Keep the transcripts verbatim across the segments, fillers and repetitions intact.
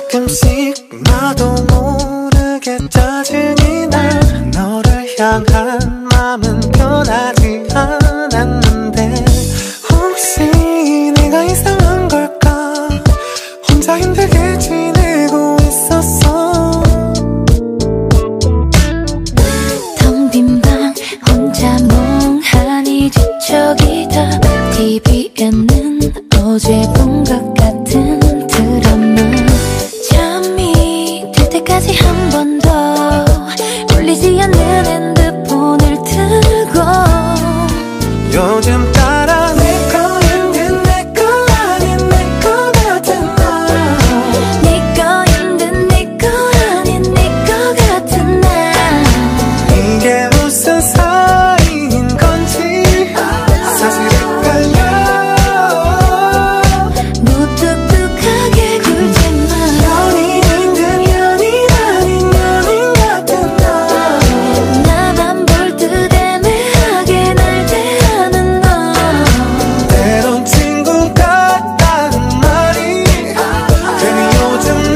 가끔씩 나도 모르게 짜증이 나. 너를 향한 마음은 변하지 않았는데 혹시 내가 이상한 걸까? 혼자 힘들게 지내고 있었어. 텅 빈 방 혼자 멍하니 뒤척이다. 티비에는 어제 본 것 같은 드라마. 잠이 들 때까지 한 번 더 울리지 않는 핸드폰을 들고 요즘 따라 내 거인 내 거 아닌 내 거 같은 나. 네 거인 듯 내 거 아닌 내 거 같은 나. 이게 무슨 사이인 건지 사실 헷갈려. 무뚝뚝하게 굴지마. 연인인 듯 연인 아닌 연인 같은 나. 나만 볼 듯 애매하게 날 대하는 너. 때론 친구 같다는 말이 괜히 요즘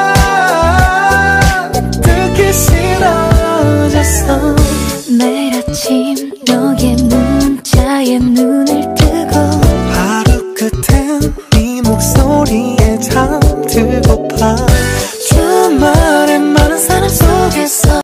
난 듣기 싫어졌어. 매일 아침 너의 문자에 눈을 뜨고 하루 끝엔 네 목소리에 잠들고파.